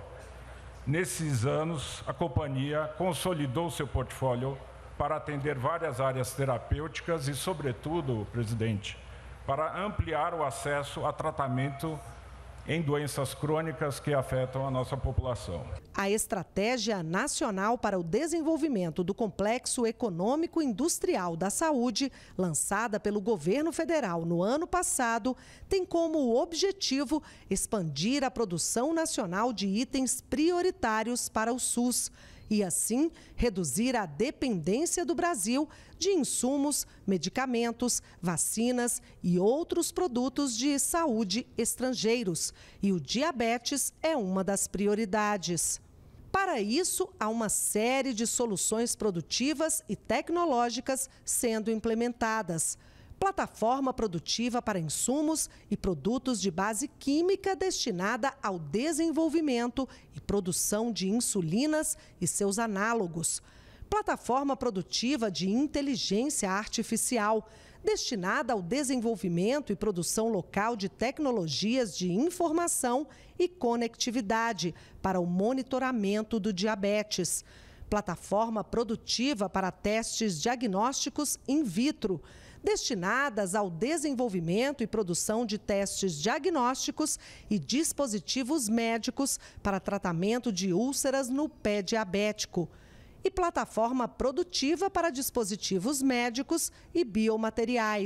Nesses anos, a companhia consolidou seu portfólio para atender várias áreas terapêuticas e, sobretudo, presidente, para ampliar o acesso a tratamento em doenças crônicas que afetam a nossa população. A Estratégia Nacional para o Desenvolvimento do Complexo Econômico Industrial da Saúde, lançada pelo governo federal no ano passado, tem como objetivo expandir a produção nacional de itens prioritários para o SUS e, assim, reduzir a dependência do Brasil de insumos, medicamentos, vacinas e outros produtos de saúde estrangeiros. E o diabetes é uma das prioridades. Para isso, há uma série de soluções produtivas e tecnológicas sendo implementadas. Plataforma produtiva para insumos e produtos de base química destinada ao desenvolvimento e produção de insulinas e seus análogos. Plataforma produtiva de inteligência artificial, destinada ao desenvolvimento e produção local de tecnologias de informação e conectividade para o monitoramento do diabetes. Plataforma produtiva para testes diagnósticos in vitro, destinadas ao desenvolvimento e produção de testes diagnósticos e dispositivos médicos para tratamento de úlceras no pé diabético. E plataforma produtiva para dispositivos médicos e biomateriais.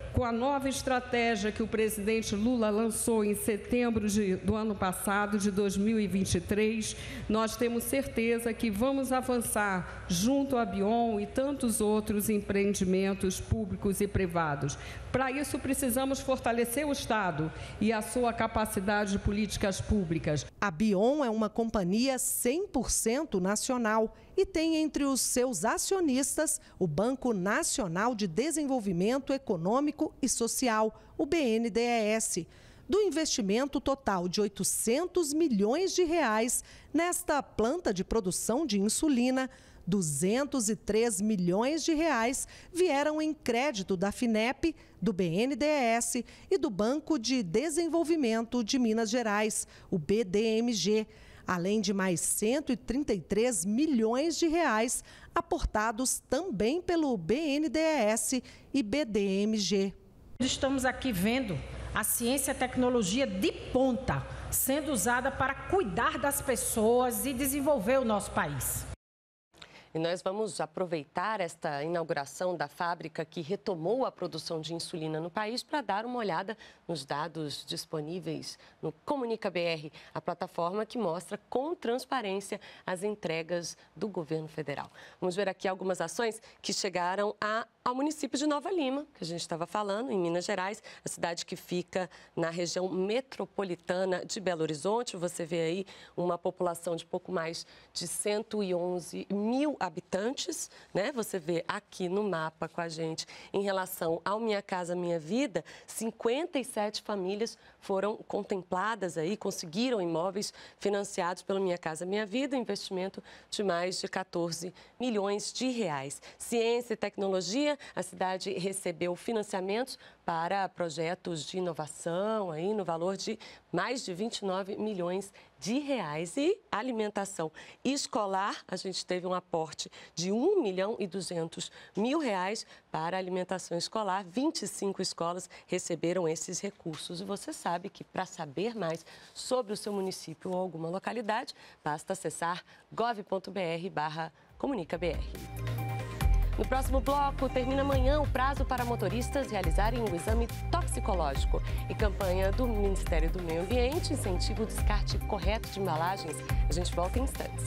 Com a nova estratégia que o presidente Lula lançou em setembro de, do ano passado, de dois mil e vinte e três, nós temos certeza que vamos avançar junto à Bion e tantos outros empreendimentos públicos e privados. Para isso, precisamos fortalecer o Estado e a sua capacidade de políticas públicas. A Bion é uma companhia cem por cento nacional e tem entre os seus acionistas o Banco Nacional de Desenvolvimento Econômico e Social, o B N D E S. Do investimento total de oitocentos milhões de reais nesta planta de produção de insulina, duzentos e três milhões de reais vieram em crédito da FINEP, do B N D E S e do Banco de Desenvolvimento de Minas Gerais, o B D M G, além de mais cento e trinta e três milhões de reais aportados também pelo B N D E S e B D M G. Estamos aqui vendo a ciência e a tecnologia de ponta sendo usada para cuidar das pessoas e desenvolver o nosso país. E nós vamos aproveitar esta inauguração da fábrica que retomou a produção de insulina no país para dar uma olhada nos dados disponíveis no Comunica B R, a plataforma que mostra com transparência as entregas do governo federal. Vamos ver aqui algumas ações que chegaram a, ao município de Nova Lima, que a gente estava falando, em Minas Gerais, a cidade que fica na região metropolitana de Belo Horizonte. Você vê aí uma população de pouco mais de cento e onze mil habitantes, né? Você vê aqui no mapa com a gente, em relação ao Minha Casa Minha Vida, cinquenta e sete famílias foram contempladas aí, conseguiram imóveis financiados pelo Minha Casa Minha Vida, investimento de mais de quatorze milhões de reais. Ciência e tecnologia, a cidade recebeu financiamentos para projetos de inovação aí no valor de mais de vinte e nove milhões de reais. E alimentação escolar, a gente teve um aporte de um milhão e duzentos mil reais para alimentação escolar. vinte e cinco escolas receberam esses recursos. E você sabe que para saber mais sobre o seu município ou alguma localidade, basta acessar gov ponto br barra comunica B R. No próximo bloco, termina amanhã o prazo para motoristas realizarem o exame toxicológico. E campanha do Ministério do Meio Ambiente incentiva o descarte correto de embalagens. A gente volta em instantes.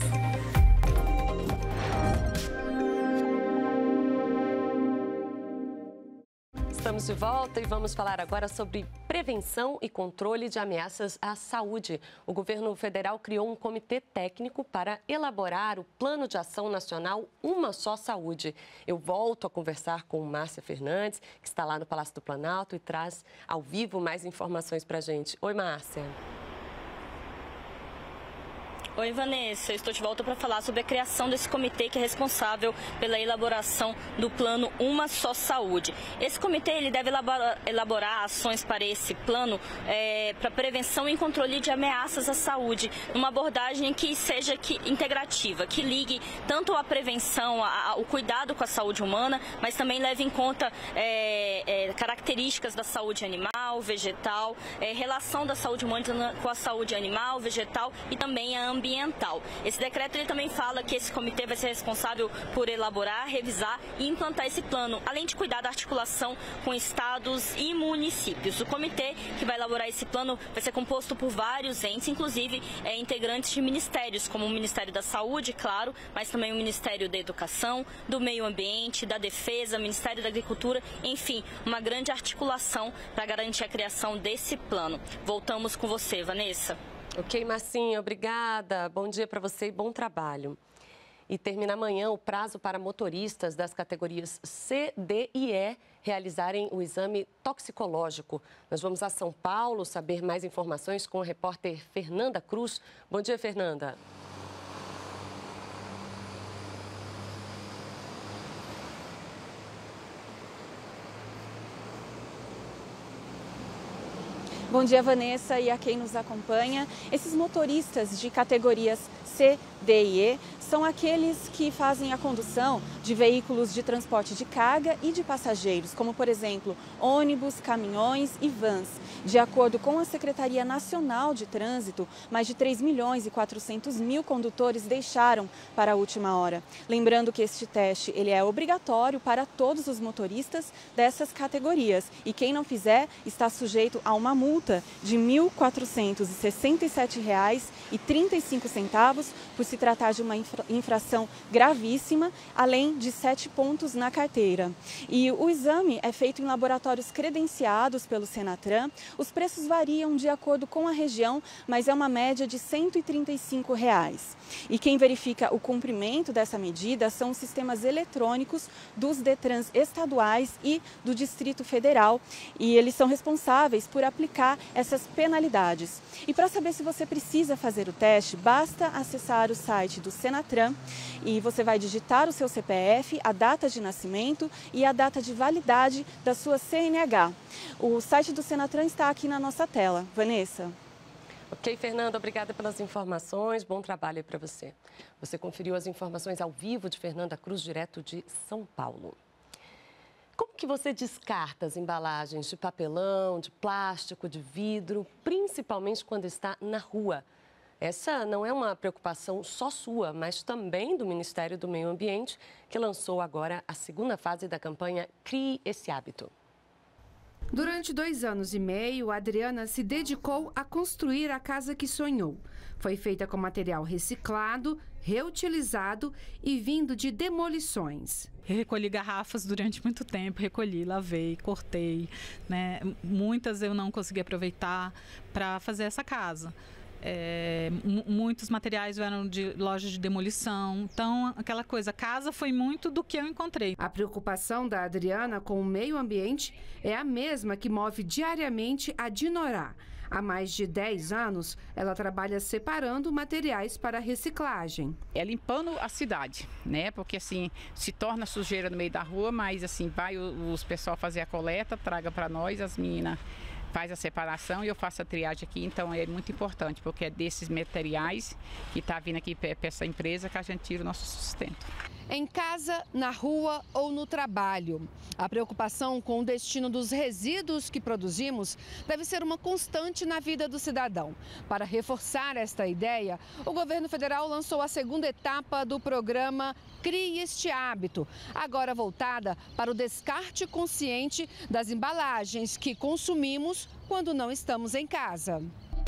Estamos de volta e vamos falar agora sobre prevenção e controle de ameaças à saúde. O governo federal criou um comitê técnico para elaborar o Plano de Ação Nacional Uma Só Saúde. Eu volto a conversar com Márcia Fernandes, que está lá no Palácio do Planalto e traz ao vivo mais informações para a gente. Oi, Márcia. Oi, Vanessa. Eu estou de volta para falar sobre a criação desse comitê que é responsável pela elaboração do plano Uma Só Saúde. Esse comitê ele deve elaborar, elaborar ações para esse plano é, para prevenção e controle de ameaças à saúde, numa abordagem que seja que, integrativa, que ligue tanto a prevenção, a, a, o cuidado com a saúde humana, mas também leve em conta é, é, características da saúde animal, vegetal, é, relação da saúde humana com a saúde animal, vegetal e também a ambiental. Ambiental. Esse decreto ele também fala que esse comitê vai ser responsável por elaborar, revisar e implantar esse plano, além de cuidar da articulação com estados e municípios. O comitê que vai elaborar esse plano vai ser composto por vários entes, inclusive é, integrantes de ministérios, como o Ministério da Saúde, claro, mas também o Ministério da Educação, do Meio Ambiente, da Defesa, Ministério da Agricultura, enfim, uma grande articulação para garantir a criação desse plano. Voltamos com você, Vanessa. Ok, Marcinha, obrigada. Bom dia para você e bom trabalho. E termina amanhã o prazo para motoristas das categorias C, D e E realizarem o exame toxicológico. Nós vamos a São Paulo saber mais informações com a repórter Fernanda Cruz. Bom dia, Fernanda. Bom dia, Vanessa, e a quem nos acompanha. Esses motoristas de categorias C, D e E são aqueles que fazem a condução de veículos de transporte de carga e de passageiros, como, por exemplo, ônibus, caminhões e vans. De acordo com a Secretaria Nacional de Trânsito, mais de três milhões e quatrocentos mil condutores deixaram para a última hora. Lembrando que este teste ele é obrigatório para todos os motoristas dessas categorias e quem não fizer está sujeito a uma multa de mil quatrocentos e sessenta e sete reais e trinta e cinco centavos por se tratar de uma infra infração gravíssima, além de sete pontos na carteira. E o exame é feito em laboratórios credenciados pelo Senatran. Os preços variam de acordo com a região, mas é uma média de cento e trinta e cinco reais. E quem verifica o cumprimento dessa medida são os sistemas eletrônicos dos Detrans estaduais e do Distrito Federal, e eles são responsáveis por aplicar essas penalidades. E para saber se você precisa fazer o teste, basta acessar o site do Senatran e você vai digitar o seu C P F, a data de nascimento e a data de validade da sua C N H. O site do Senatran está aqui na nossa tela. Vanessa. Ok, Fernanda, obrigada pelas informações. Bom trabalho aí para você. Você conferiu as informações ao vivo de Fernanda Cruz, direto de São Paulo. Como que você descarta as embalagens de papelão, de plástico, de vidro, principalmente quando está na rua? Essa não é uma preocupação só sua, mas também do Ministério do Meio Ambiente, que lançou agora a segunda fase da campanha Crie Esse Hábito. Durante dois anos e meio, a Adriana se dedicou a construir a casa que sonhou. Foi feita com material reciclado, reutilizado e vindo de demolições. Eu recolhi garrafas durante muito tempo, recolhi, lavei, cortei, né? Muitas eu não consegui aproveitar para fazer essa casa. É, muitos materiais vieram de lojas de demolição, então aquela coisa, a casa foi muito do que eu encontrei. A preocupação da Adriana com o meio ambiente é a mesma que move diariamente a Dinorá. Há mais de dez anos, ela trabalha separando materiais para reciclagem. É limpando a cidade, né? Porque assim, se torna sujeira no meio da rua, mas assim, vai os pessoal fazer a coleta, traga para nós, as meninas faz a separação e eu faço a triagem aqui, então é muito importante, porque é desses materiais que está vindo aqui para essa empresa que a gente tira o nosso sustento. Em casa, na rua ou no trabalho. A preocupação com o destino dos resíduos que produzimos deve ser uma constante na vida do cidadão. Para reforçar esta ideia, o governo federal lançou a segunda etapa do programa Crie Este Hábito, agora voltada para o descarte consciente das embalagens que consumimos quando não estamos em casa.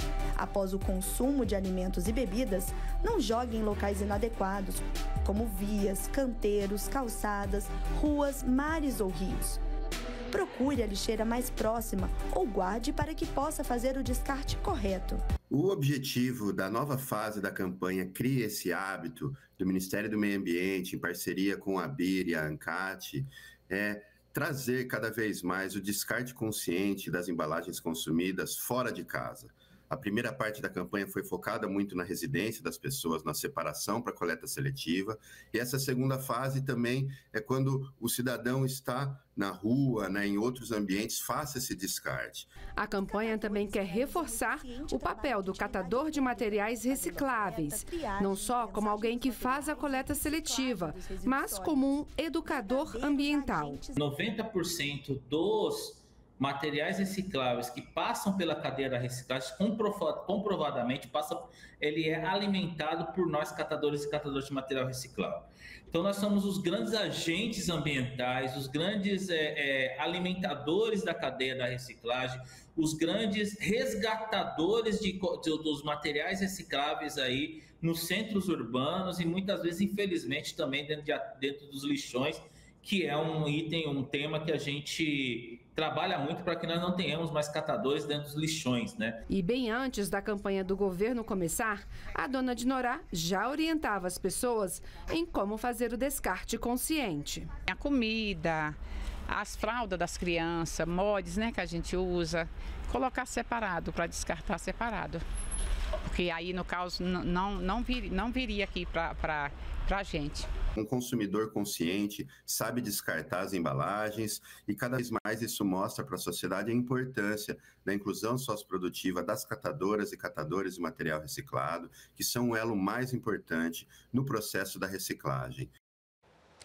Após o consumo de alimentos e bebidas, não jogue em locais inadequados, como vias, canteiros, calçadas, ruas, mares ou rios. Procure a lixeira mais próxima ou guarde para que possa fazer o descarte correto. O objetivo da nova fase da campanha Crie Esse Hábito, do Ministério do Meio Ambiente, em parceria com a BIR e a ANCAT, é trazer cada vez mais o descarte consciente das embalagens consumidas fora de casa. A primeira parte da campanha foi focada muito na residência das pessoas, na separação para coleta seletiva. E essa segunda fase também é quando o cidadão está na rua, né, em outros ambientes, faça esse descarte. A campanha também quer reforçar o papel do catador de materiais recicláveis, não só como alguém que faz a coleta seletiva, mas como um educador ambiental. noventa por cento dos materiais recicláveis que passam pela cadeia da reciclagem, comprovadamente, passa, ele é alimentado por nós catadores e catadores de material reciclável. Então, nós somos os grandes agentes ambientais, os grandes é, é, alimentadores da cadeia da reciclagem, os grandes resgatadores de, de, dos materiais recicláveis aí nos centros urbanos e muitas vezes, infelizmente, também dentro, de, dentro dos lixões, que é um item, um tema que a gente trabalha muito para que nós não tenhamos mais catadores dentro dos lixões, né? E bem antes da campanha do governo começar, a dona Dinorá já orientava as pessoas em como fazer o descarte consciente. A comida, as fraldas das crianças, mods, né, que a gente usa, colocar separado, para descartar separado. Porque aí, no caso, não, não, vir, não viria aqui para a gente. Um consumidor consciente sabe descartar as embalagens e cada vez mais isso mostra para a sociedade a importância da inclusão socioprodutiva das catadoras e catadores de material reciclado, que são o elo mais importante no processo da reciclagem.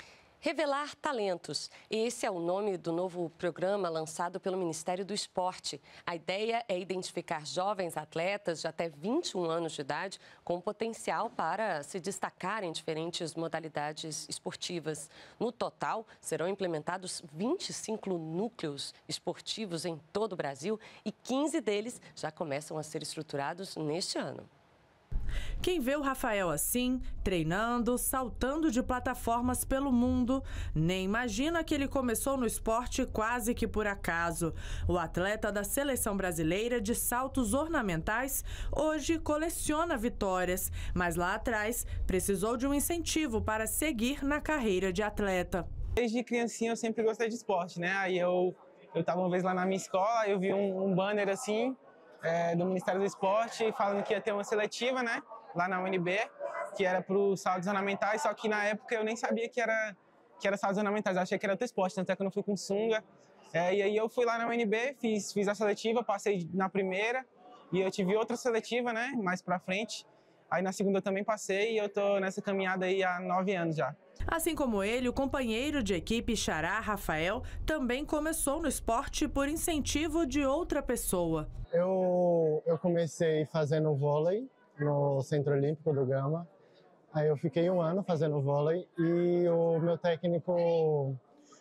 Revelar Talentos. Esse é o nome do novo programa lançado pelo Ministério do Esporte. A ideia é identificar jovens atletas de até vinte e um anos de idade com potencial para se destacar em diferentes modalidades esportivas. No total, serão implementados vinte e cinco núcleos esportivos em todo o Brasil e quinze deles já começam a ser estruturados neste ano. Quem vê o Rafael assim, treinando, saltando de plataformas pelo mundo, nem imagina que ele começou no esporte quase que por acaso. O atleta da Seleção Brasileira de saltos ornamentais hoje coleciona vitórias, mas lá atrás precisou de um incentivo para seguir na carreira de atleta. Desde criancinha eu sempre gostei de esporte, né? Aí eu eu estava uma vez lá na minha escola, eu vi um, um banner assim, É, do Ministério do Esporte, falando que ia ter uma seletiva, né, lá na U N B, que era para os saltos ornamentais, só que na época eu nem sabia que era, que era saltos ornamentais, eu achei que era outro esporte, tanto é que eu não fui com sunga. É, e aí eu fui lá na U N B, fiz, fiz a seletiva, passei na primeira, e eu tive outra seletiva, né, mais para frente. Aí na segunda eu também passei e eu tô nessa caminhada aí há nove anos já. Assim como ele, o companheiro de equipe Xará, Rafael, também começou no esporte por incentivo de outra pessoa. Eu, eu comecei fazendo vôlei no Centro Olímpico do Gama. Aí eu fiquei um ano fazendo vôlei e o meu técnico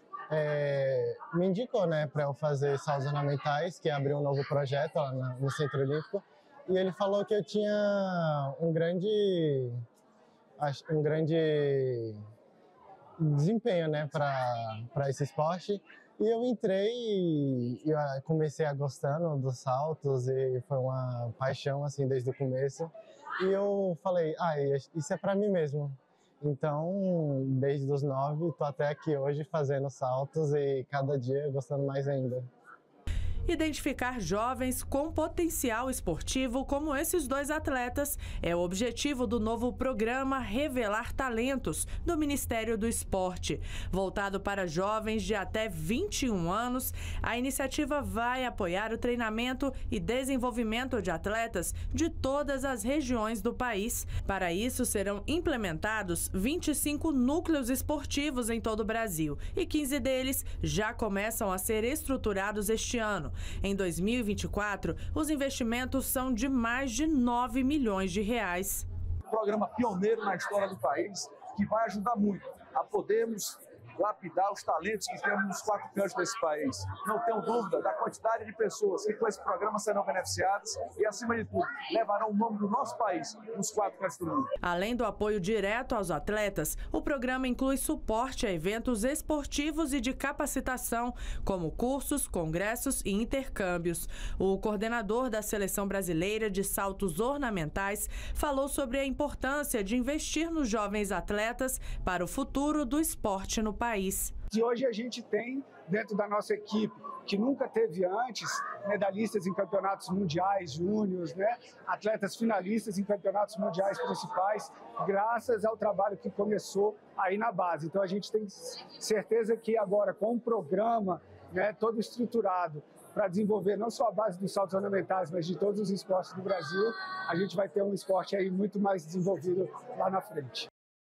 é, me indicou, né, para eu fazer saltos ornamentais, que abriu um novo projeto lá no Centro Olímpico. E ele falou que eu tinha um grande, um grande desempenho, né, para esse esporte. E eu entrei e eu comecei a gostando dos saltos e foi uma paixão assim desde o começo. E eu falei, ah, isso é para mim mesmo. Então, desde os nove, estou até aqui hoje fazendo saltos e cada dia gostando mais ainda. Identificar jovens com potencial esportivo como esses dois atletas é o objetivo do novo programa Revelar Talentos do Ministério do Esporte. Voltado para jovens de até vinte e um anos, a iniciativa vai apoiar o treinamento e desenvolvimento de atletas de todas as regiões do país. Para isso, serão implementados vinte e cinco núcleos esportivos em todo o Brasil e quinze deles já começam a ser estruturados este ano. Em dois mil e vinte e quatro, os investimentos são de mais de nove milhões de reais. Um programa pioneiro na história do país que vai ajudar muito a podermos lapidar os talentos que temos nos quatro cantos desse país. Não tenho dúvida da quantidade de pessoas que com esse programa serão beneficiadas e, acima de tudo, levarão o nome do nosso país nos quatro cantos do mundo. Além do apoio direto aos atletas, o programa inclui suporte a eventos esportivos e de capacitação, como cursos, congressos e intercâmbios. O coordenador da Seleção Brasileira de Saltos Ornamentais falou sobre a importância de investir nos jovens atletas para o futuro do esporte no país. E hoje a gente tem, dentro da nossa equipe, que nunca teve antes, medalhistas em campeonatos mundiais, júniores, né? Atletas finalistas em campeonatos mundiais principais, graças ao trabalho que começou aí na base. Então a gente tem certeza que agora, com um programa, né, todo estruturado, para desenvolver não só a base dos saltos ornamentais, mas de todos os esportes do Brasil, a gente vai ter um esporte aí muito mais desenvolvido lá na frente.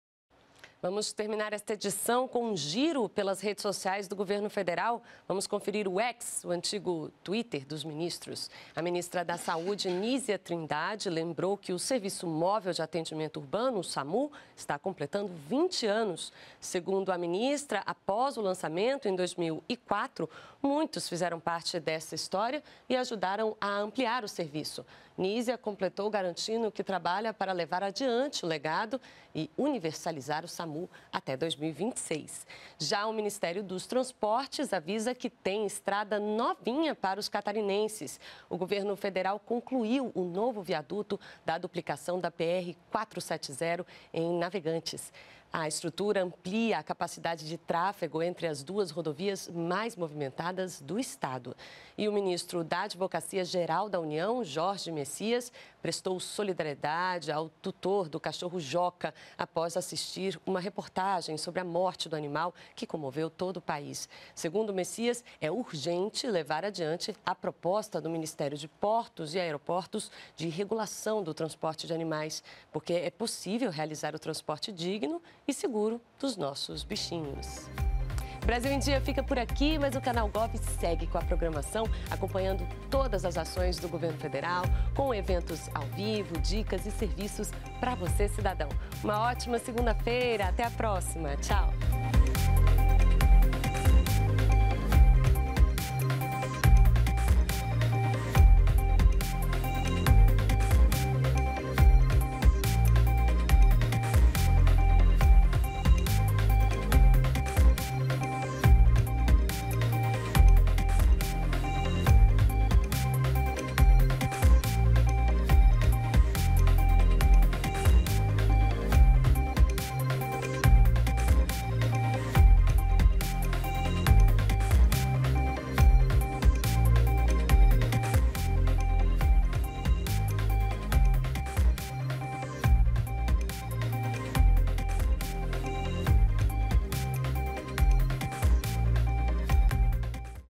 Vamos terminar esta edição com um giro pelas redes sociais do governo federal. Vamos conferir o X, o antigo Twitter dos ministros. A ministra da Saúde, Nízia Trindade, lembrou que o Serviço Móvel de Atendimento Urbano, o SAMU, está completando vinte anos. Segundo a ministra, após o lançamento em dois mil e quatro, muitos fizeram parte dessa história e ajudaram a ampliar o serviço. Nízia completou garantindo que trabalha para levar adiante o legado e universalizar o SAMU até dois mil e vinte e seis. Já o Ministério dos Transportes avisa que tem estrada novinha para os catarinenses. O governo federal concluiu o novo viaduto da duplicação da P R quatrocentos e setenta em Navegantes. A estrutura amplia a capacidade de tráfego entre as duas rodovias mais movimentadas do estado. E o ministro da Advocacia Geral da União, Jorge Messias, Messias prestou solidariedade ao tutor do cachorro Joca após assistir uma reportagem sobre a morte do animal que comoveu todo o país. Segundo Messias, é urgente levar adiante a proposta do Ministério de Portos e Aeroportos de regulação do transporte de animais, porque é possível realizar o transporte digno e seguro dos nossos bichinhos. Brasil em Dia fica por aqui, mas o Canal Gov segue com a programação, acompanhando todas as ações do governo federal, com eventos ao vivo, dicas e serviços para você, cidadão. Uma ótima segunda-feira, até a próxima. Tchau!